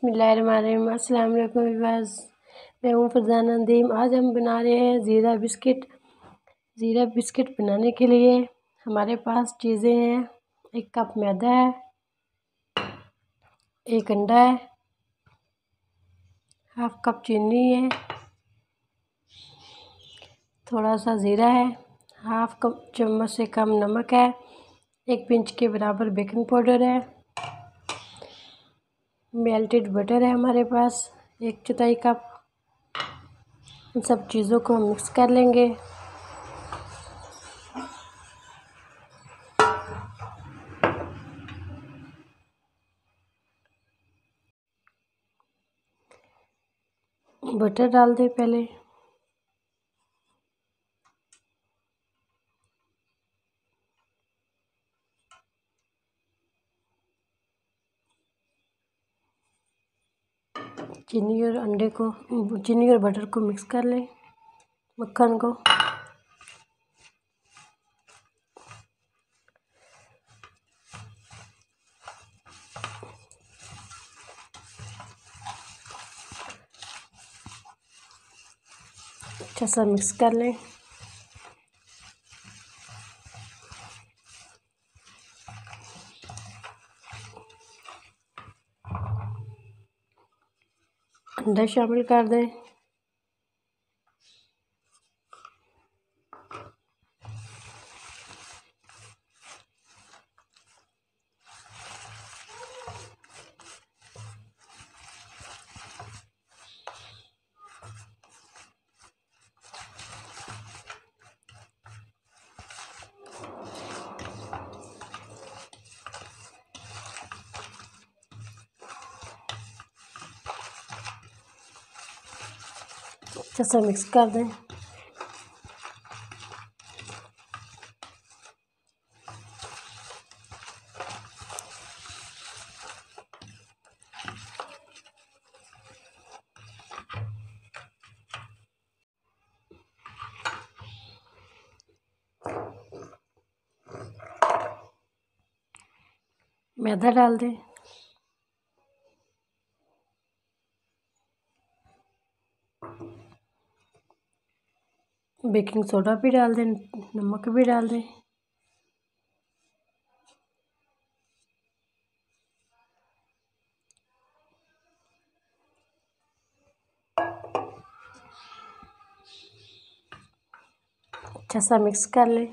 बिस्मिल्लाहिर्रहमानिर्रहीम। अस्सलाम वालेकुम व्यूअर्स, मैं हूँ फरजाना नदीम। आज हम बना रहे हैं ज़ीरा बिस्किट। ज़ीरा बिस्किट बनाने के लिए हमारे पास चीज़ें हैं। 1 कप मैदा है, 1 अंडा है, हाफ कप चीनी है, थोड़ा सा ज़ीरा है, हाफ कप चम्मच से कम नमक है, 1 पिंच के बराबर बेकिंग पाउडर है, मेल्टेड बटर है हमारे पास 1/4 कप। इन सब चीज़ों को हम मिक्स कर लेंगे। बटर डाल दें पहले, चीनी और बटर को मिक्स कर लें, मक्खन को। अच्छा सा मिक्स कर लें। अंडा शामिल कर दें। अच्छा सा मिक्स कर दें। मैदा डाल दें। बेकिंग सोडा भी डाल दें, नमक भी डाल दें। अच्छा सा मिक्स कर लें।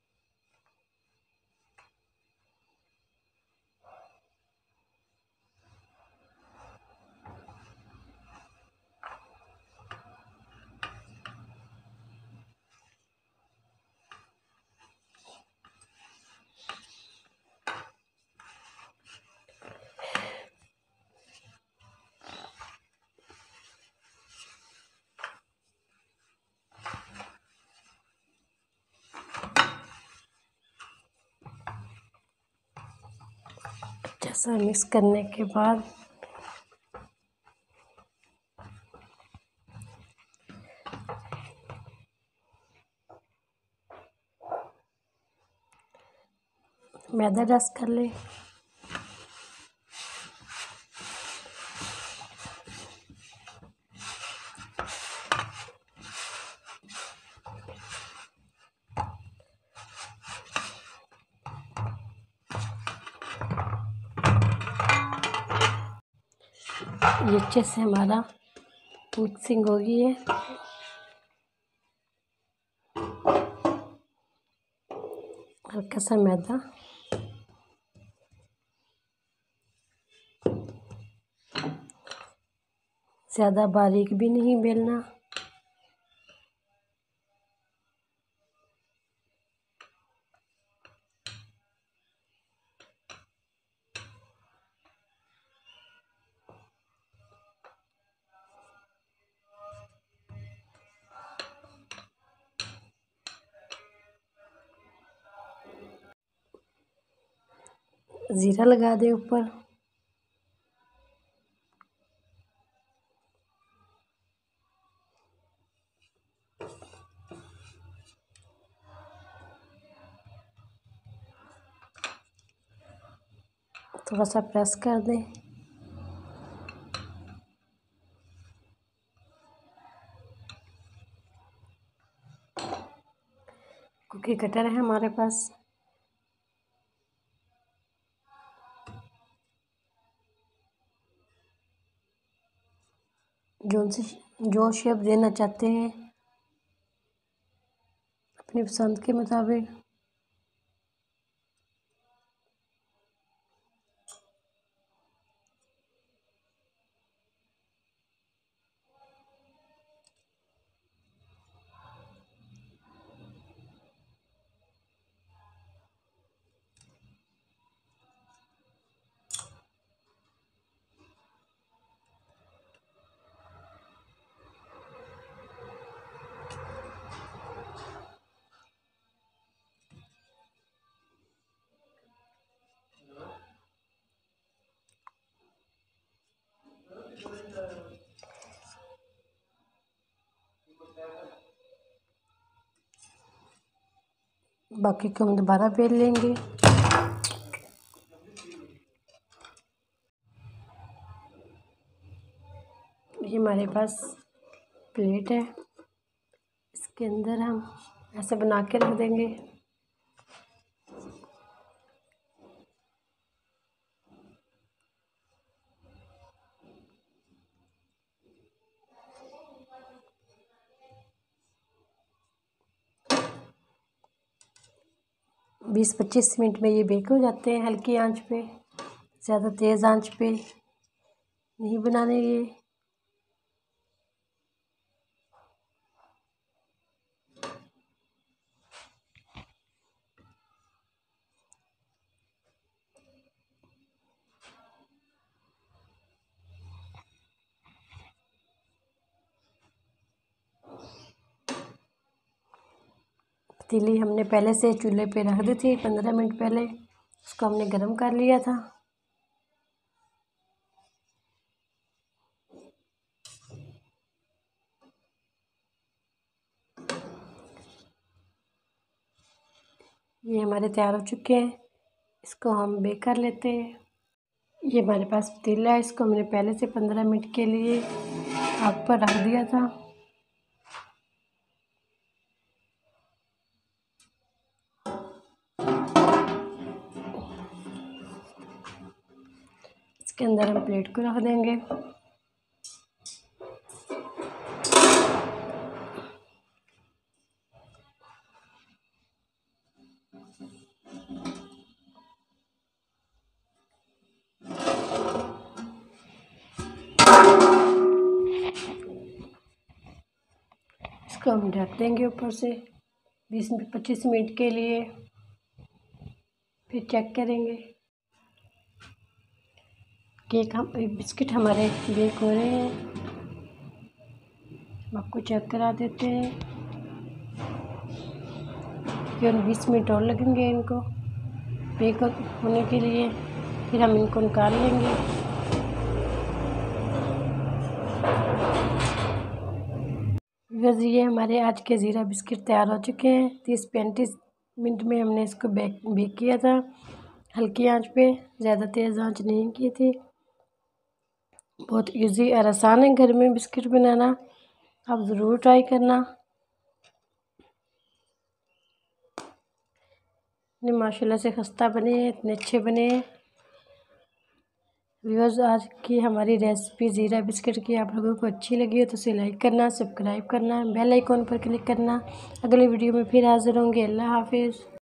अच्छा सा मिक्स करने के बाद मैदा डस्ट कर लें। ये अच्छे से हमारा मिक्सिंग हो गई है। हल्का सा मैदा, ज़्यादा बारीक भी नहीं बेलना। ज़ीरा लगा दें ऊपर। थोड़ा सा प्रेस कर दें। कुकी कटर है हमारे पास। जो शेप देना चाहते हैं अपनी पसंद के मुताबिक। बाकी को हम दोबारा बेल लेंगे। ये हमारे पास प्लेट है, इसके अंदर हम ऐसे बना के रख देंगे। बीस 25 मिनट में ये बेक हो जाते हैं हल्की आंच पे, ज़्यादा तेज़ आंच पे नहीं बनाने ये। पतीली हमने पहले से चूल्हे पे रख दी थी 15 मिनट पहले, उसको हमने गर्म कर लिया था। ये हमारे तैयार हो चुके हैं, इसको हम बेक कर लेते हैं। ये हमारे पास पतीला है, इसको हमने पहले से 15 मिनट के लिए आग पर रख दिया था। इसके अंदर हम प्लेट को रख देंगे। इसको हम ढक देंगे ऊपर से 20-25 मिनट के लिए, फिर चेक करेंगे। बिस्किट हमारे बेक हो रहे हैं, हम आपको चेक करा देते हैं। फिर 20 मिनट और लगेंगे इनको बेक होने के लिए, फिर हम इनको निकाल लेंगे। बस ये हमारे आज के ज़ीरा बिस्किट तैयार हो चुके हैं। 30-35 मिनट में हमने इसको बेक किया था हल्की आंच पे, ज़्यादा तेज़ आंच नहीं की थी। बहुत इजी और आसान है घर में बिस्किट बनाना, आप ज़रूर ट्राई करना। इतने माशाल्लाह से खस्ता बने हैं, इतने अच्छे बने हैं। व्यूअर्स, आज की हमारी रेसिपी ज़ीरा बिस्किट की आप लोगों को अच्छी लगी हो तो उसे लाइक करना, सब्सक्राइब करना, बेल आइकॉन पर क्लिक करना। अगले वीडियो में फिर हाज़िर होंगे। अल्लाह हाफिज़।